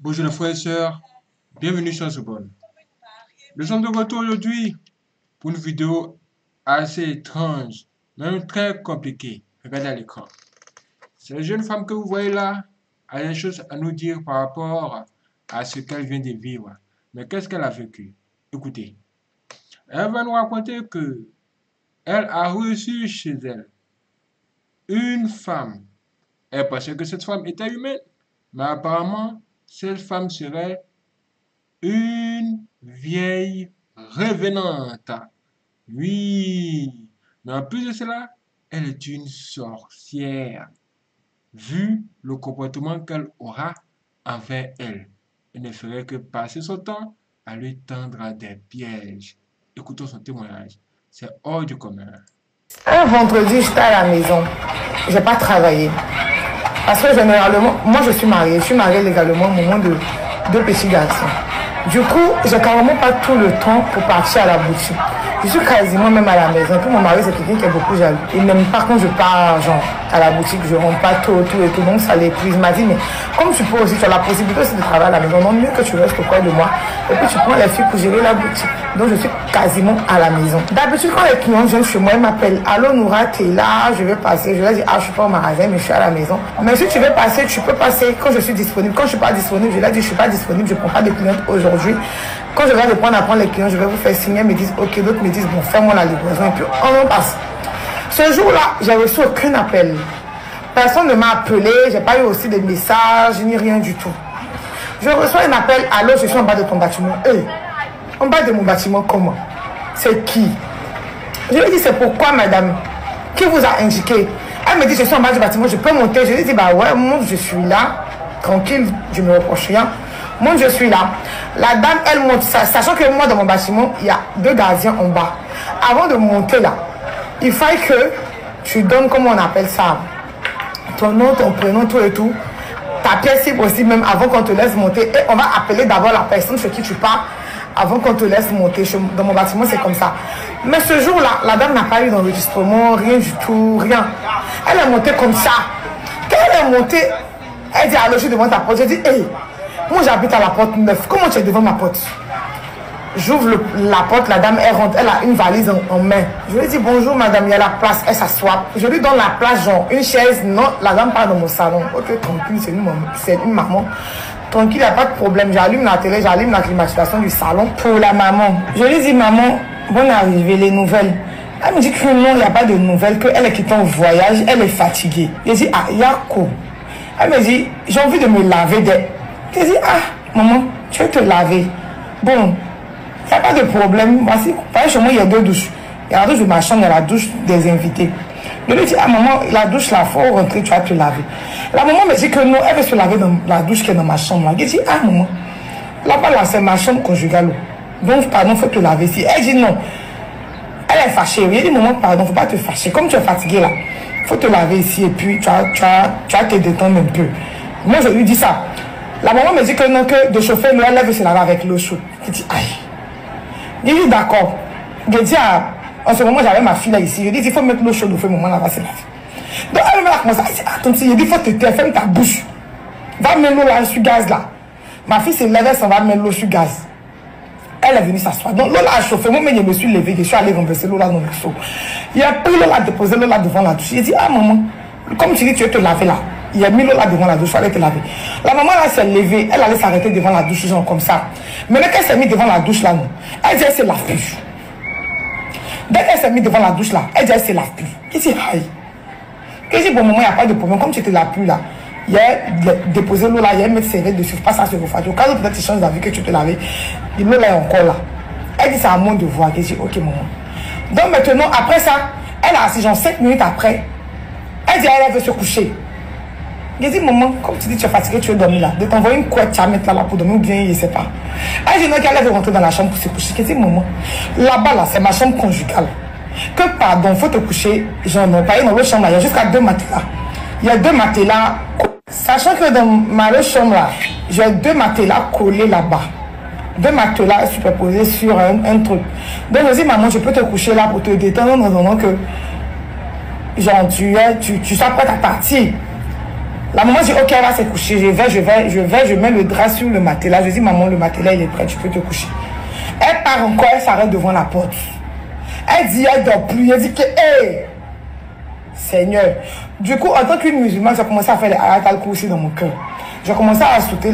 Bonjour les frères et sœurs, bienvenue sur Zobon. Nous sommes de retour aujourd'hui pour une vidéo assez étrange, même très compliquée. Regardez à l'écran. Cette jeune femme que vous voyez là a des choses à nous dire par rapport à ce qu'elle vient de vivre. Mais qu'est-ce qu'elle a vécu? Écoutez, elle va nous raconter que elle a reçu chez elle une femme. Elle pensait que cette femme était humaine, mais apparemment, cette femme serait une vieille revenante. Oui, mais en plus de cela, elle est une sorcière, vu le comportement qu'elle aura envers elle. Elle ne ferait que passer son temps à lui tendre des pièges. Écoutons son témoignage. C'est hors du commun. Un vendredi, j'étais à la maison. Je n'ai pas travaillé. Parce que généralement, moi je suis mariée. Je suis mariée légalement au moment de deux petits garçons. Du coup, j'ai carrément pas tout le temps pour partir à la boutique. Je suis quasiment même à la maison. Puis mon mari, c'est quelqu'un qui est beaucoup jaloux. Il n'aime pas quand je pars genre, à la boutique, je ne rentre pas tout et tout. Donc ça l'épuise. Il m'a dit, mais comme tu peux aussi, tu as la possibilité aussi de travailler à la maison. Non, mieux que tu restes auprès de moi. Et puis tu prends les filles pour gérer la boutique. Donc je suis quasiment à la maison. D'habitude, quand les clients viennent chez moi, ils m'appellent. Allô Noura, t'es là, je vais passer. Je leur dis, ah, je suis pas au magasin, mais je suis à la maison. Mais si tu veux passer, tu peux passer quand je suis disponible. Quand je suis pas disponible, je leur dis, je suis pas disponible, je prends pas de clientes aujourd'hui. Quand je vais reprendre à prendre les clients, je vais vous faire signer, ils me disent, ok, d'autres me disent, bon, fais-moi la livraison. Et puis on en passe. Ce jour-là, j'ai reçu aucun appel. Personne ne m'a appelé, j'ai pas eu aussi de messages, ni rien du tout. Je reçois un appel, allô, je suis en bas de ton bâtiment. Hey, en bas de mon bâtiment, comment? C'est qui? Je lui ai dit, c'est pourquoi, madame? Qui vous a indiqué? Elle me dit, je suis en bas du bâtiment, je peux monter. Je lui ai dit, bah ouais, monte, je suis là. Tranquille, je me reproche rien. Monte, je suis là. La dame, elle monte, sachant que moi, dans mon bâtiment, il y a deux gardiens en bas. Avant de monter là, il faut que tu donnes, comment on appelle ça? Ton nom, ton prénom, tout et tout. Ta pièce, si possible, même avant qu'on te laisse monter. Et on va appeler d'abord la personne chez qui tu pars avant qu'on te laisse monter. Dans mon bâtiment, c'est comme ça. Mais ce jour-là, la dame n'a pas eu d'enregistrement, rien du tout, rien. Elle est montée comme ça. Quand elle est montée, elle dit, allô, je suis devant ta porte. Je dis, hé, moi j'habite à la porte 9. Comment tu es devant ma porte? J'ouvre la porte, la dame, elle rentre, elle a une valise en main. Je lui dis, bonjour madame, il y a la place, elle s'assoit. Je lui donne la place, genre, une chaise. Non, la dame part dans mon salon. Ok, tranquille, c'est une maman. Tranquille, il n'y a pas de problème. J'allume la télé, j'allume la climatisation du salon pour la maman. Je lui dis, maman, bonne arrivée, les nouvelles. Elle me dit que non, il n'y a pas de nouvelles, qu'elle est quittée en voyage, elle est fatiguée. Je dis, ah, Yako. Elle me dit, j'ai envie de me laver. Je dis, ah, maman, tu veux te laver? Bon, il n'y a pas de problème. Voici, chez moi, il y a deux douches. Il y a la douche de ma chambre, il y a la douche des invités. Je lui dis, ah maman, la douche là, il faut rentrer, tu vas te laver. La maman me dit que non, elle veut se laver dans la douche qui est dans ma chambre. Là. Je dis, ah maman, là-bas là, c'est ma chambre conjugale. Donc, pardon, il faut te laver ici. Elle dit non. Elle est fâchée. Je dis, maman, pardon, il ne faut pas te fâcher. Comme tu es fatiguée là, il faut te laver ici et puis tu vas te détendre un peu. Moi, je lui dis ça. La maman me dit que non, que de chauffer l'eau, elle veut se laver avec l'eau chaude. Je dis, aïe. Je dis, d'accord. Je dis, en ce moment, j'avais ma fille là ici. Je dis, il faut mettre l'eau chaude au feu, maman, là, va se laver. Donc, elle me dit comme ça. Elle dit, attends, je dis, il faut te taire, ferme ta bouche. Va mettre l'eau là sur gaz là. Ma fille s'est levée, elle va mettre l'eau sur gaz. Elle est venue s'asseoir. Donc, l'eau là a chauffé. Moi, je me suis levée, je suis allée renverser l'eau là dans le seau. Il a pris l'eau là, déposé l'eau là devant la douche. J'ai dit, ah maman, comme tu dis, tu veux te laver là. Il a mis l'eau là devant la douche, il fallait te laver. La maman là s'est levée, elle allait s'arrêter devant la douche, genre comme ça. Maintenant qu'elle s'est mise devant la douche là, non, elle dit, elle se lave plus. Dès qu'elle s'est mise devant la douche là, elle dit, elle se lave plus. Il dit, aïe. Il dit, bon, maman, il n'y a pas de problème. Comme tu te laves plus là, il y a déposé l'eau là, il y a mettre ses dessus, pas ça se refroidir. Au cas où peut-être tu changes d'avis que tu te laver, l'eau là est encore là. Elle dit, c'est à moi de voir. Elle dit, ok, maman. Donc maintenant, après ça, elle a assis, genre 5 minutes après, elle dit, elle veut se coucher. Je dis, maman, comme tu dis, tu es fatiguée, tu veux dormir là. De t'envoyer une couette, tu vas mettre là pour dormir ou bien, je ne sais pas. Elle dit, non, qu'elle veut rentrer dans la chambre pour se coucher. Je dis, maman, là-bas, là, c'est ma chambre conjugale. Que pardon, il faut te coucher. J'en ai pas dans l'autre chambre là, il y a jusqu'à 2 matelas. Il y a 2 matelas. Sachant que dans ma autre chambre là, j'ai 2 matelas collés là-bas. 2 matelas superposés sur un truc. Donc, je dis, maman, je peux te coucher là pour te détendre en attendant que, genre, tu sois prête à partir. La maman dit, ok, elle va se coucher. Je mets le drap sur le matelas. Je dis, maman, le matelas, il est prêt, tu peux te coucher. Elle part encore, elle s'arrête devant la porte. Elle dit, elle dort plus. Elle dit que, hé, Seigneur. Du coup, en tant qu'une musulmane, j'ai commencé à faire les ayatal kursi dans mon cœur. J'ai commencé à citer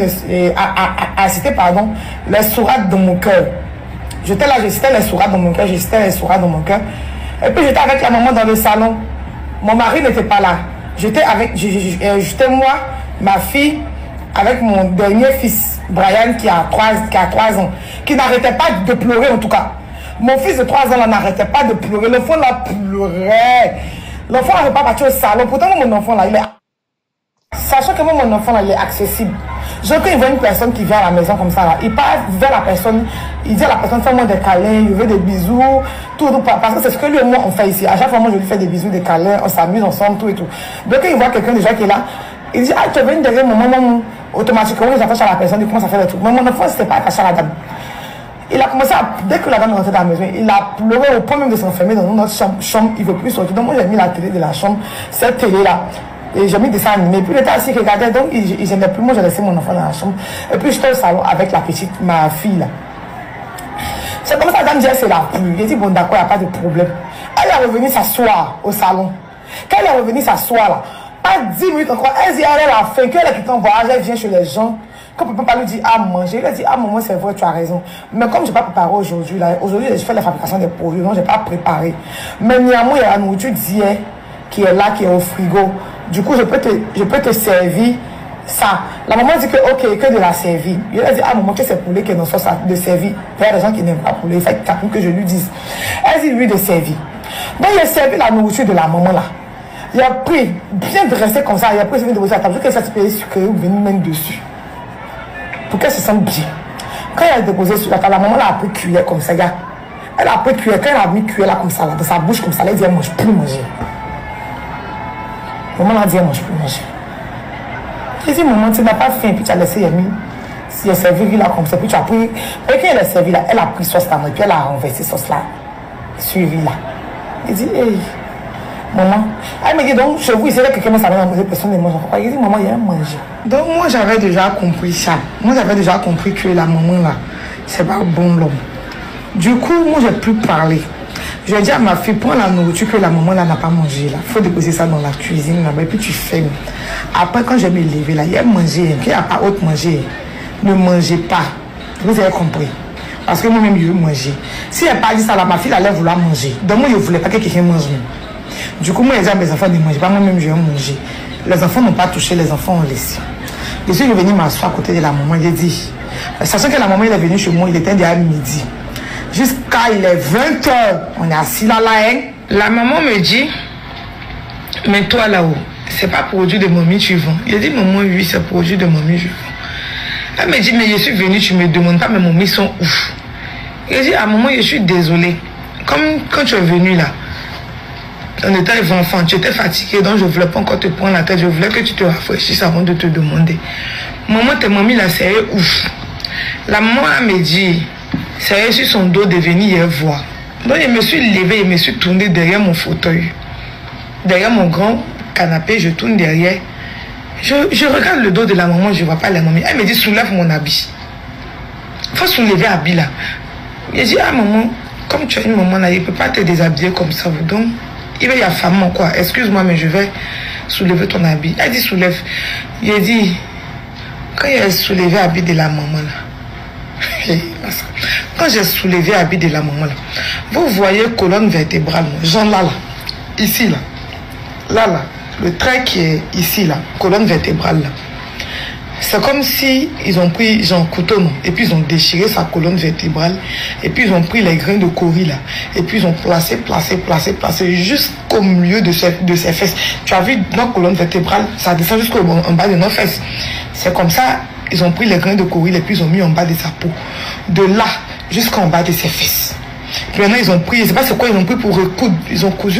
les sourates dans mon cœur. J'étais là, je citais les sourates dans mon cœur, Et puis j'étais avec la maman dans le salon. Mon mari n'était pas là. J'étais moi, ma fille, avec mon dernier fils, Brian, qui a 3 ans, qui n'arrêtait pas de pleurer en tout cas. Mon fils de 3 ans n'arrêtait pas de pleurer. L'enfant là pleurait. L'enfant n'avait pas parti au salon. Pourtant, mon enfant là, il est... Sachant que mon enfant là, il est accessible. Quand il voit une personne qui vient à la maison comme ça, là, il part vers la personne, il dit à la personne, fais-moi des câlins, il veut des bisous, tout, parce que c'est ce que lui et moi on fait ici. À chaque fois, moi je lui fais des bisous, des câlins, on s'amuse ensemble, tout et tout. Donc quand il voit quelqu'un déjà qui est là, il dit, ah, tu es venu derrière mon maman, automatiquement il s'attache à la personne, il commence à faire des trucs. Mais mon enfant, c'était pas attaché à la dame. Il a commencé à, dès que la dame est rentrée dans la maison, il a pleuré au point même de s'enfermer dans notre chambre, il ne veut plus sortir. Donc moi j'ai mis la télé de la chambre, cette télé là. Et j'ai mis des dessins animés. Puis il était assis, il regardait, donc il n'aimait plus. Moi, j'ai laissé mon enfant dans la chambre. Et puis j'étais au salon avec la petite, ma fille là. C'est comme ça, la dame dit, c'est la pluie. J'ai dit, bon, d'accord, il n'y a pas de problème. Elle est revenue s'asseoir au salon. Quand elle est revenue s'asseoir là, pas 10 minutes encore, elle dit, elle a faim, qu'elle est quittée en voyage, elle vient chez les gens. Quand papa lui dit, ah, manger, elle dit, ah, maman, c'est vrai, tu as raison. Mais comme je n'ai pas préparé aujourd'hui, là, aujourd'hui, je fais la fabrication des produits, donc je n'ai pas préparé. Mais néanmoins, il y a la nourriture d'hier qui est là, qui est au frigo. Du coup, je peux te servir ça. La maman dit que, ok, que de la servir. Il a dit, ah, maman, que c'est poulet qui est dans sauce de servir. Il y a des gens qui n'aiment pas poulet. Il fait que je lui dise. Elle dit, lui, de servir. Donc, il a servi la nourriture de la maman là. Il a pris, bien dressé comme ça, il a pris, il a déposé à la table. Qu'elle s'est payée sucré ou venu mettre dessus. Pour qu'elle se sente bien. Quand elle a déposé sur la table, la maman là a pris cuillère comme ça, gars. Elle a pris cuillère. Quand elle a mis cuillère là comme ça, là, dans sa bouche comme ça, elle dit, elle mange plus manger. Maman a dit, moi je peux manger. J'ai dit, maman, tu n'as pas faim, puis tu as laissé Yami. Si elle servi là comme ça, puis tu as pris. Et quand elle a servi là, elle a pris sauce là, et puis elle a renversé sauce là, suivi là. Il dit, hey, maman. Elle me dit, donc, chez vous, il serait quelqu'un qui savait manger, personne ne mange. Il dit, maman, il y a à manger. Donc, moi, j'avais déjà compris ça. Moi, j'avais déjà compris que la maman là, c'est pas bon l'homme. Du coup, moi, j'ai plus parlé. Je lui ai dit à ma fille, prends la nourriture que la maman là n'a pas mangé là. Il faut déposer ça dans la cuisine là-bas et puis tu fermes. Après, quand je me lever là, il y a mangé, il n'y a pas autre manger. Ne mangez pas. Vous avez compris. Parce que moi-même, je veux manger. Si elle n'a pas dit ça là, ma fille allait vouloir manger. Donc moi, je ne voulais pas que quelqu'un mange. Du coup, moi, j'ai dit à mes enfants de manger. Pas moi-même, je veux manger. Les enfants n'ont pas touché, les enfants ont laissé. Je suis venu m'asseoir à côté de la maman. J'ai dit, sachant que la maman, elle est venue chez moi, il était déjà midi. Jusqu'à il est 20h, on est assis là, hein. La maman me dit, mais toi là-haut, c'est pas produit de mamie tu vends. Il a dit, maman, oui, c'est produit de mamie je vends. Elle me dit, mais je suis venue, tu me demandes pas, mais mamie sont ouf. Il a dit, ah maman, je suis désolée. Comme quand tu es venu là, on était enfant, tu étais fatiguée, donc je ne voulais pas encore te prendre la tête, je voulais que tu te rafraîchisses avant de te demander. Maman, tes mamies là, c'est ouf. La maman me dit, c'est sur son dos de venir voir. Donc je me suis levée, je me suis tournée derrière mon fauteuil. Derrière mon grand canapé, je tourne derrière. Je regarde le dos de la maman, je ne vois pas la maman. Elle me dit, soulève mon habit. Il faut soulever l'habit là. Je dis, ah maman, comme tu as une maman là, il ne peut pas te déshabiller comme ça. Donc, il va y avoir femme quoi. Excuse-moi, mais je vais soulever ton habit. Elle dit, soulève. Il dit, quand il a soulevé l'habit de la maman là, quand j'ai soulevé l'habit de la maman là, vous voyez colonne vertébrale, genre là, ici là, le trait qui est ici là, colonne vertébrale là. C'est comme si ils ont pris genre couteau non, et puis ils ont déchiré sa colonne vertébrale, et puis ils ont pris les grains de cori là, et puis ils ont placé jusqu'au milieu de ses fesses. Tu as vu notre colonne vertébrale, ça descend jusqu'en bas de nos fesses. C'est comme ça. Ils ont pris les grains de cori et puis ils ont mis en bas de sa peau. De là jusqu'en bas de ses fesses. Puis maintenant ils ont pris, je ne sais pas c'est quoi ils ont pris pour recoudre. Ils ont cousu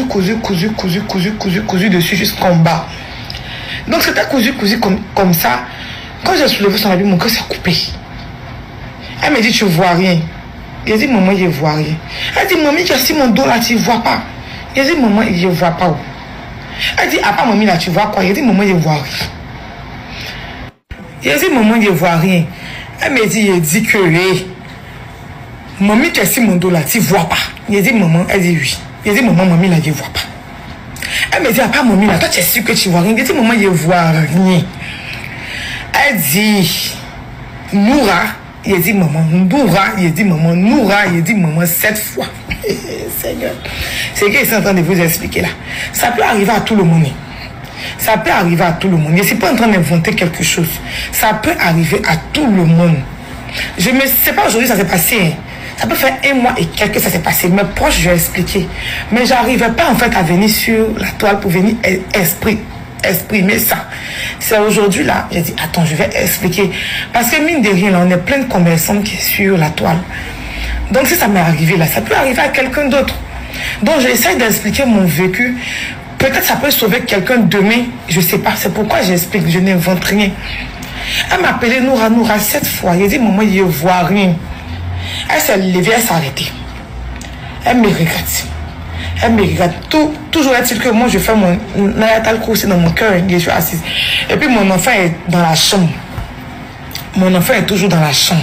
dessus jusqu'en bas. Donc c'était cousu comme ça. Quand j'ai soulevé son habit, mon cœur s'est coupé. Elle me dit, tu ne vois rien. Il dit, maman, je ne vois rien. Elle dit, maman, tu as si mon dos là, tu ne vois pas. Il dit, maman, je ne vois pas. Elle dit, ah pas maman là, tu vois quoi? Il dit, maman, je ne vois rien. Il dit, maman, je ne vois rien. Elle me dit, il dit que, maman, tu es si mon dos là, tu ne vois pas. Il dit, maman, elle dit oui. Il dit, maman, maman, là, je ne vois pas. Elle me dit, ah, pas maman, là, toi, tu es sûr que tu ne vois rien. Il dit, maman, je ne vois rien. Elle dit, Noura, il dit, maman, Noura, il dit, maman, Noura, il dit, maman, 7 fois. Seigneur, c'est ce qu'ils sont en train de vous expliquer là. Ça peut arriver à tout le monde. Ça peut arriver à tout le monde. Je ne suis pas en train d'inventer quelque chose. Ça peut arriver à tout le monde. Je ne sais pas aujourd'hui ça s'est passé. Hein. Ça peut faire 1 mois et quelques ça s'est passé. Mes proches, je vais expliquer. Mais je n'arrivais pas en fait à venir sur la toile pour venir exprimer ça. C'est aujourd'hui là, j'ai dit, attends, je vais expliquer. Parce que mine de rien, là, on est plein de commerçants qui sont sur la toile. Donc si ça m'est arrivé là, ça peut arriver à quelqu'un d'autre. Donc j'essaie d'expliquer mon vécu. Peut-être ça peut sauver quelqu'un demain, je ne sais pas. C'est pourquoi j'explique, je n'invente rien. Elle m'a appelé Noura 7 fois. Elle dit, maman, je ne vois rien. Elle s'est levée, elle s'est arrêtée. Elle me regarde. Elle me regarde. Toujours est-il que moi, je fais mon natal course dans mon cœur. Je suis assise. Et puis mon enfant est dans la chambre. Mon enfant est toujours dans la chambre.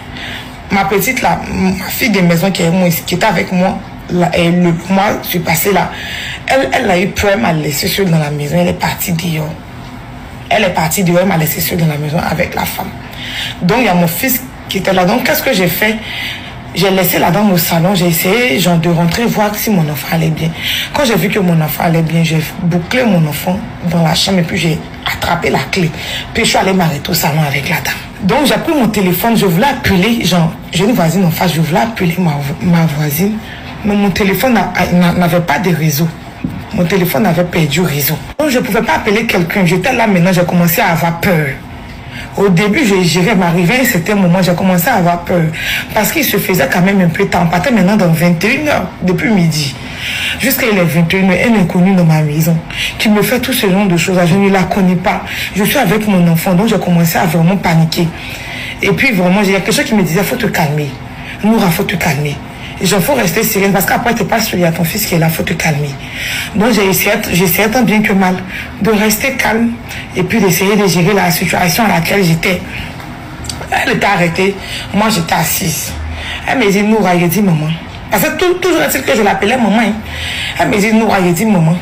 Ma petite là, ma fille de maison qui était avec moi, là, et le mois, je suis passée là. Elle a eu peur, elle m'a laissé seule dans la maison. Elle est partie dehors. Elle est partie dehors, elle m'a laissé seule dans la maison avec la femme. Donc il y a mon fils qui était là. Donc qu'est-ce que j'ai fait? J'ai laissé la dame au salon. J'ai essayé genre, de rentrer voir si mon enfant allait bien. Quand j'ai vu que mon enfant allait bien, j'ai bouclé mon enfant dans la chambre et puis j'ai attrapé la clé. Puis je suis allée m'arrêter au salon avec la dame. Donc j'ai pris mon téléphone, je voulais appeler, genre, j'ai une voisine en face, je voulais appeler ma voisine. Mais mon téléphone n'avait pas de réseau. Mon téléphone avait perdu réseau. Donc je ne pouvais pas appeler quelqu'un. J'étais là maintenant, j'ai commencé à avoir peur. Au début, je m'arrivais à un certain moment, j'ai commencé à avoir peur. Parce qu'il se faisait quand même un peu de temps. On partait maintenant dans 21h, depuis midi. Jusqu'à les 21h, un inconnu dans ma maison, qui me fait tout ce genre de choses. Je ne la connais pas. Je suis avec mon enfant, donc j'ai commencé à vraiment paniquer. Et puis vraiment, il y a quelque chose qui me disait, il faut te calmer. Noura, il faut te calmer. Il faut rester sereine parce qu'après, tu n'es pas sûr, il y a ton fils qui est là, il faut te calmer. Donc, j'ai essayé tant bien que mal de rester calme et puis d'essayer de gérer la situation à laquelle j'étais. Elle était arrêtée, moi j'étais assise. Elle me dit, Noura, il dit maman. Parce que toujours est-il que je l'appelais maman. Hein. Elle me dit, Noura, il dit maman.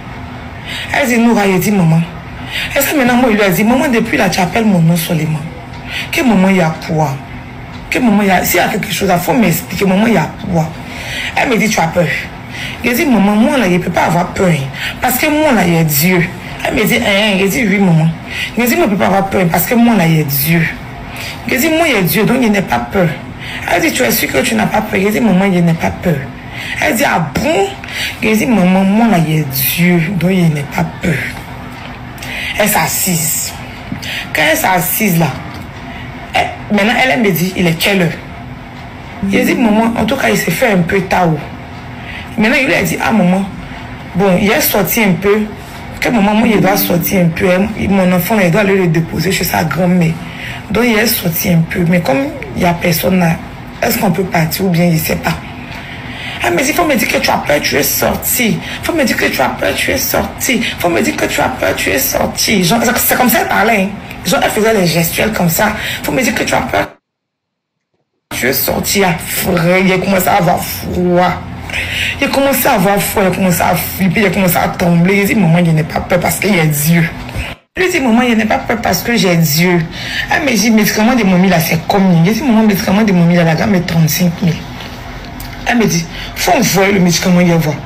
Elle dit, Noura, il dit maman. Et ça, maintenant, moi, il lui a dit, maman, depuis là, tu appelles mon nom seulement. Que maman, il y a quoi? S'il y a quelque chose, il faut m'expliquer. Maman, il y a quoi? Elle me dit, tu as peur. Je dis, maman, moi, là, je ne peux pas avoir peur. Parce que moi, là, il y a Dieu. Elle me dit, je dis, oui, maman. Je dis, moi, je ne peux pas avoir peur. Parce que moi, là, il y a Dieu. Je dis, moi, il y a Dieu, donc je n'ai pas peur. Elle dit, tu es sûr que tu n'as pas peur? Je dis, maman, je n'ai pas peur. Elle dit, ah bon? Je dis, maman, moi, là, il y a Dieu, donc je n'ai pas peur. Elle s'assise. Quand elle s'assise là, maintenant, elle me dit, il est quelle heure? Il a dit, maman, en tout cas, il s'est fait un peu tard. Maintenant, il lui a dit, ah, maman, bon, il est sorti un peu. Que maman, moi, il doit sortir un peu. Mon enfant, il doit aller le déposer chez sa grand-mère. Donc, il est sorti un peu. Mais comme il n'y a personne là, est-ce qu'on peut partir ou bien il ne sait pas? Elle me dit, il faut me dire que tu as peur, tu es sorti. Il faut me dire que tu as peur, tu es sorti. Il faut me dire que tu as peur, tu es sorti. C'est comme ça qu'elle parlait. Hein. Genre, elle faisait les gestuels comme ça. Il faut me dire que tu as peur. Tu es sorti à frais. Il a commencé à avoir froid. Il a commencé à avoir froid. Il a commencé à flipper. Il a commencé à trembler. Il dit, maman, il n'est pas peur parce qu'il y a Dieu. Il dit, maman, il n'est pas peur parce que j'ai Dieu. Elle me dit, médicament de momie là, c'est combien? Il dit, maman, médicament de momie là, la gamme est 35 000. Elle me dit, faut envoyer le médicament, il y a voir.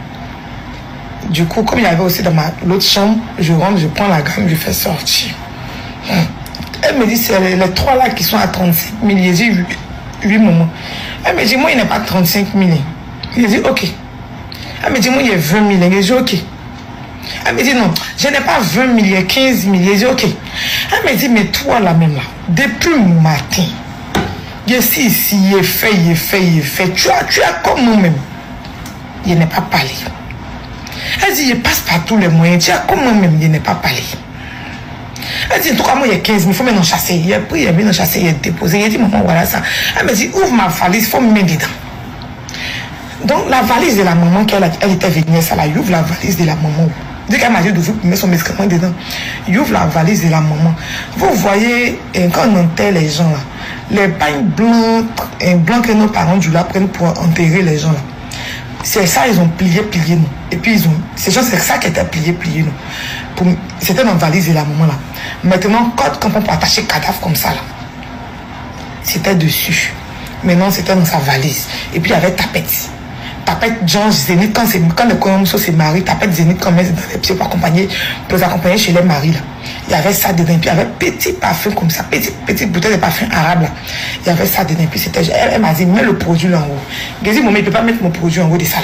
Du coup, comme il y avait aussi dans l'autre chambre, je rentre, je prends la gamme, je fais sortir. Elle me dit, c'est les trois là qui sont à 35 000. J'ai dit, oui, maman. Elle me dit, moi, il n'est pas 35 000. Il dit, ok. Elle me dit, moi, il y a 20 000. J'ai dit, ok. Elle me dit, non, je n'ai pas 20 000, il y a 15 000. J'ai dit, ok. Elle me dit, mais toi, là même là, depuis le matin, ici, il est fait. Tu as comme nous-mêmes. Il n'est pas parlé. Elle dit, je passe par tous les moyens. Tu as comme moi-même, il n'est pas parlé. Elle dit, en tout cas, moi, il y a 15 000, il faut m'en chasser. Il a pris, il a mis en chasser, il a déposé. Il a dit, maman, voilà ça. Elle me dit, ouvre ma valise, il faut me mettre dedans. Donc, la valise de la maman, elle était venue, ça la ouvre la valise de la maman. Dès qu'elle m'a dit d'ouvrir pour mettre son médicament dedans, il ouvre la valise de la maman. Vous voyez, quand on enterre les gens là, les pagnes blancs que nos parents du là prennent pour enterrer les gens là. C'est ça, ils ont plié nous. Et puis ces gens, c'est ça qui était plié nous. C'était dans la valise de la maman là. Maintenant, quand on peut attacher le cadavre comme ça là, c'était dessus. Maintenant, c'était dans sa valise. Et puis il y avait tapette. Tapette genre Zénith, quand le Colombo se marie, tapette Zénith comme elle dans les pieds pour les accompagner chez les maris là. Il y avait ça dedans, et puis il y avait petit parfum comme ça, petite bouteille de parfum arabe là. Il y avait ça dedans, et puis c'était, elle m'a dit, mets le produit là en haut. J'ai dit, maman, il ne peut pas mettre mon produit en haut de ça là.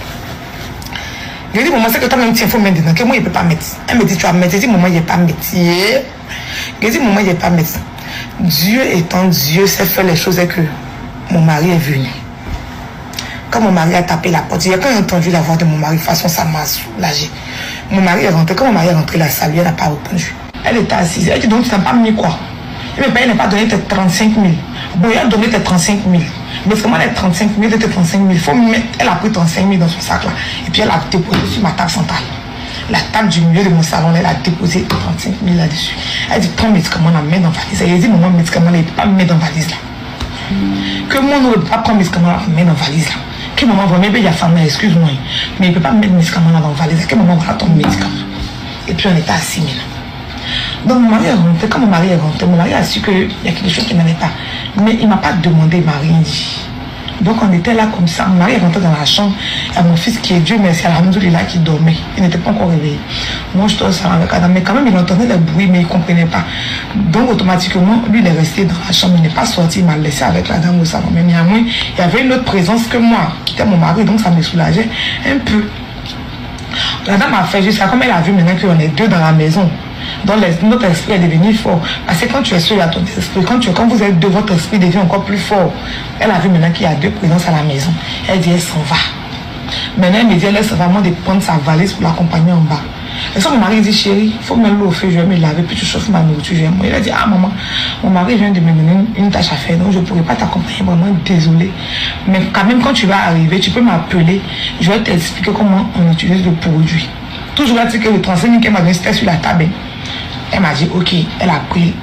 J'ai dit, maman, c'est que toi-même, il faut mettre dedans, que moi, il ne peut pas mettre. Elle me dit, tu vas mettre. J'ai dit, maman, il ne peut pas mettre. J'ai dit, maman, il ne peut pas mettre. Dieu étant Dieu, sait faire les choses et que mon mari est venu. Quand mon mari a tapé la porte, quand j'ai entendu la voix de mon mari, de toute façon, ça m'a soulagé. Mon mari est rentré. Quand mon mari est rentré, la salle, elle n'a pas répondu. Elle était assise. Elle dit, donc tu n'as pas mis quoi? Elle n'a pas donné tes 35 000. Bon, elle a donné tes 35 000. Mais comment les 35 000, tes 35 000, elle a pris 35 000 dans son sac là. Et puis elle a déposé sur ma table centrale. La table du milieu de mon salon, elle a déposé 35 000 là-dessus. Elle dit, prends le médicament, la mets dans la valise. Elle dit, maman, le médicament, il ne peut pas me mettre dans la valise là. Que moi, on ne peut pas prendre le médicament, la mettre dans la valise là. Que maman, vraiment, il y a femme, excuse-moi. Mais il ne peut pas me mettre le médicament dans la valise. Que maman, voilà ton médicament. Et puis on était assis maintenant. Donc mon mari est rentré. Quand mon mari est rentré, mon mari a su qu'il y a quelque chose qui n'allait pas. Mais il ne m'a pas demandé, il m'a rien dit. Donc on était là comme ça. Mon mari est rentré dans la chambre. Il y a mon fils qui est Dieu merci, alhamdoulilah, qui dormait. Il n'était pas encore réveillé. Moi je suis avec Adam. Mais quand même il entendait le bruit, mais il ne comprenait pas. Donc automatiquement, lui il est resté dans la chambre. Il n'est pas sorti. Il m'a laissé avec la dame au salon. Mais néanmoins, il y avait une autre présence que moi, qui était mon mari. Donc ça me soulageait un peu. La dame a fait juste ça, comme elle a vu maintenant qu'on est deux dans la maison. Donc notre esprit est devenu fort. Parce que quand tu es seul à ton esprit, quand vous êtes deux, votre esprit devient encore plus fort. Elle a vu maintenant qu'il y a deux présences à la maison. Elle dit, elle s'en va. Maintenant, elle me dit, elle s'en va, moi, de prendre sa valise pour l'accompagner en bas. Et ça, mon mari dit, chérie, il faut mettre l'eau au feu, je vais me laver, puis tu chauffes ma nourriture. Il a dit, ah maman, mon mari vient de me donner une tâche à faire, donc je ne pourrai pas t'accompagner, vraiment désolée. Mais quand même, quand tu vas arriver, tu peux m'appeler, je vais t'expliquer comment on utilise le produit. Toujours là, tu sais que le 35 000 qu'elle m'a donné, c'était sur la table. Elle m'a dit, ok, elle a pris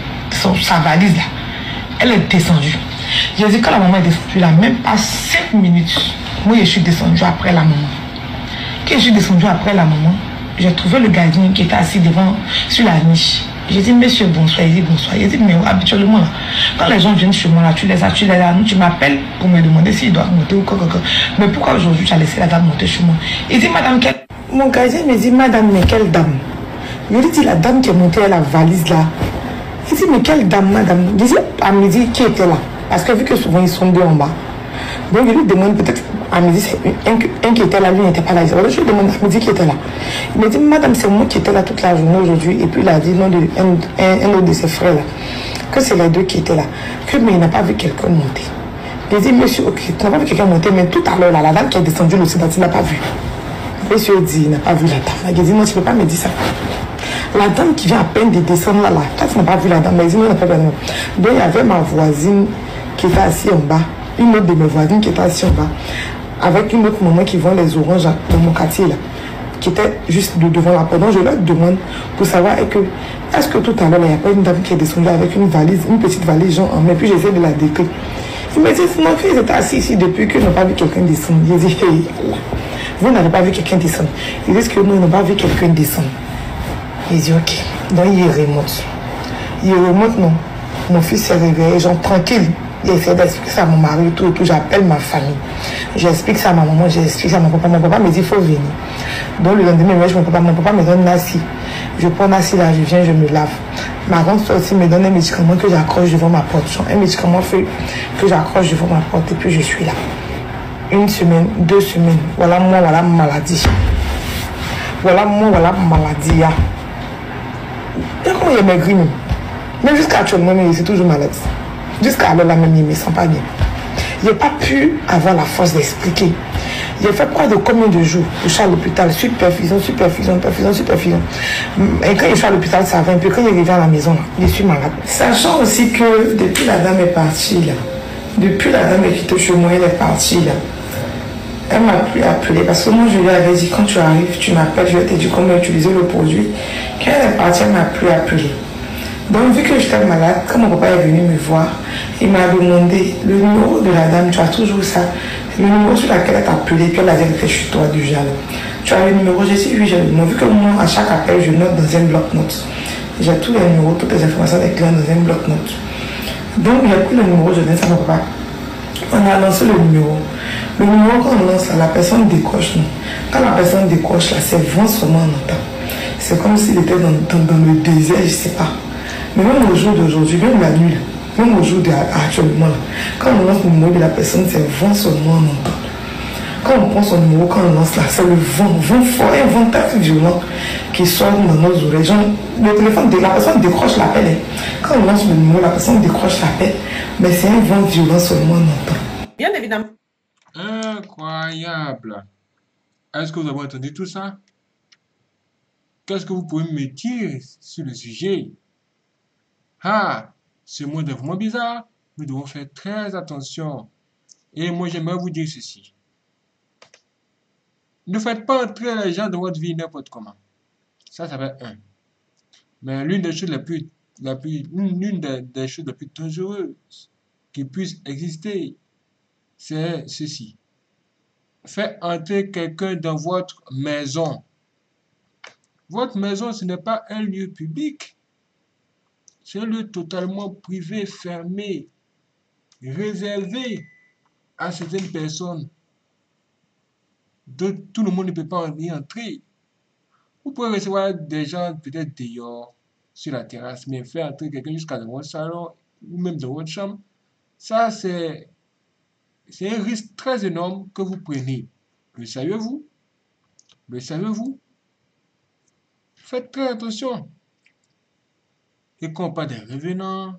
sa valise là. Elle est descendue. J'ai dit, quand la maman est descendue là, même pas 5 minutes, moi je suis descendue après la maman. Quand je suis descendue après la maman, j'ai trouvé le gardien qui était assis devant, sur la niche. J'ai dit, monsieur, bonsoir. Il dit, bonsoir. Il dit, mais habituellement, là, quand les gens viennent chez moi, là, tu m'appelles pour me demander s'ils doivent monter ou quoi. Mais pourquoi aujourd'hui tu as laissé la dame monter chez moi? Il dit, madame, quelle... Mon gardien me dit, madame, mais quelle dame? Je lui dis, la dame qui est montée à la valise là. Il dit, mais quelle dame, madame? Je dis, à midi, qui était là? Parce que vu que souvent ils sont deux en bas. Donc je lui demande peut-être à midi, c'est un qui était là, lui n'était pas là. Alors, je lui demande à midi qui était là. Il me dit, madame, c'est moi qui étais là toute la journée aujourd'hui. Et puis il a dit, non, un autre de ses frères là, que c'est les deux qui étaient là. Que, mais il n'a pas vu quelqu'un monter. Il dit, monsieur, ok, tu n'as pas vu quelqu'un monter, mais tout à l'heure là, la dame qui est descendue l'Occident, il n'a pas vu. Monsieur dit, il n'a pas vu la dame. Il dit, non, tu ne peux pas me dire ça. La dame qui vient à peine de descendre là, toi tu n'as pas vu la dame, mais il dit, non, il n'a pas vu la dame. Donc il y avait ma voisine qui était assise en bas, une autre de mes voisines qui était assise en bas, avec une autre maman qui vend les oranges dans mon quartier là, qui était juste devant la porte. Donc je leur demande pour savoir est-ce que tout à l'heure, il n'y a pas une dame qui est descendue avec une valise, une petite valise genre en main, puis j'essaie de la décrire. Il me dit, non, ils étaient assis ici depuis qu'ils n'ont pas vu quelqu'un descendre. Il dit, hey, vous n'avez pas vu quelqu'un descendre. Ils disent que nous n'avons pas vu quelqu'un descendre. Il dit, ok. Donc il remonte. Il remonte, non. Mon fils s'est réveillé, genre tranquille. Il essaie d'expliquer ça à mon mari et tout. J'appelle ma famille. J'explique ça à ma maman, j'explique ça à mon papa. Mon papa me dit, il faut venir. Donc le lendemain, mon papa me donne Nassi. Je prends Nassi là, je viens, je me lave. Ma grande soeur aussi me donne un médicament que j'accroche devant ma porte. Un médicament fait que j'accroche devant ma porte et puis je suis là. 1 semaine, 2 semaines. Voilà moi, voilà ma maladie. Voilà moi, voilà ma maladie. Et comment il est maigri même? Même jusqu'à actuellement, il est toujours malade. Jusqu'à alors là même, il ne me sent pas bien. Il n'a pas pu avoir la force d'expliquer. Il a fait quoi de combien de jours pour aller à l'hôpital? Supervision. Et quand il est à l'hôpital, ça va un peu. Quand il est arrivé à la maison, je suis malade. Sachant aussi que depuis la dame est partie là, depuis la dame est quittée chez moi, elle est partie là. Elle m'a plus appelé parce que moi je lui avais dit quand tu arrives, tu m'appelles, je vais te dire comment utiliser le produit. Quand elle est partie, elle m'a plus appelé. Donc vu que j'étais malade, quand mon papa est venu me voir, il m'a demandé le numéro de la dame, tu as toujours ça, le numéro sur lequel elle t'a appelé, puis elle a dit que je suis toi du genre. Tu as le numéro, j'ai dit oui, j'ai le numéro. Vu que moi, à chaque appel, je note dans un bloc-notes. J'ai tous les numéros, toutes les informations des clients dans un bloc-notes. Donc j'ai pris le numéro, je donne ça à mon papa. On a lancé le numéro. Le numéro qu'on lance, la personne décroche. Quand la personne décroche, là, c'est vent seulement en entend. C'est comme s'il était dans le désert, je ne sais pas. Mais même au jour d'aujourd'hui, même la nuit, même au jour actuellement, quand on lance le numéro de la personne, c'est vent seulement en entend. Quand on prend son numéro, quand on lance là, c'est le vent fort, un vent très violent qui sort dans nos oreilles. Genre, le téléphone, la personne décroche l'appel. Quand on lance le numéro, la personne décroche l'appel, mais c'est un vent violent seulement on entend. Bien évidemment. Incroyable. Est-ce que vous avez entendu tout ça? Qu'est-ce que vous pouvez me dire sur le sujet? Ah, ce monde est vraiment bizarre. Nous devons faire très attention. Et moi, j'aimerais vous dire ceci. Ne faites pas entrer les gens dans votre vie n'importe comment. Ça fait un. Mais l'une des choses l'une des choses les plus dangereuses qui puissent exister, c'est ceci. Faites entrer quelqu'un dans votre maison. Votre maison, ce n'est pas un lieu public. C'est un lieu totalement privé, fermé, réservé à certaines personnes. Tout le monde ne peut pas y entrer. Vous pouvez recevoir des gens peut-être dehors, sur la terrasse, mais faire entrer quelqu'un jusqu'à dans votre salon ou même dans votre chambre, ça c'est un risque très énorme que vous prenez. Le savez-vous? Le savez-vous? Faites très attention. Et quand on parle des revenants,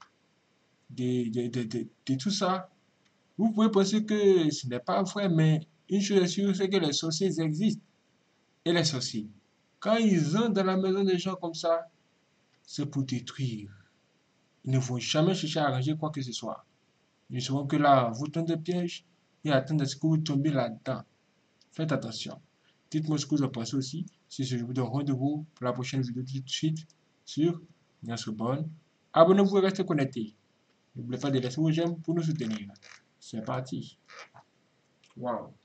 de tout ça, vous pouvez penser que ce n'est pas vrai, mais une chose est sûre, c'est que les sorciers existent. Et les sorciers, quand ils entrent dans la maison des gens comme ça, c'est pour détruire. Ils ne vont jamais chercher à arranger quoi que ce soit. Ils ne seront que là, vous tendez des pièges et attendent à ce que vous tombiez là-dedans. Faites attention. Dites-moi ce que vous en pensez aussi. Si je vous donne rendez-vous pour la prochaine vidéo tout de suite sur Nyasubon. Abonnez-vous et restez connectés. N'oubliez pas de laisser vos j'aime pour nous soutenir. C'est parti. Wow.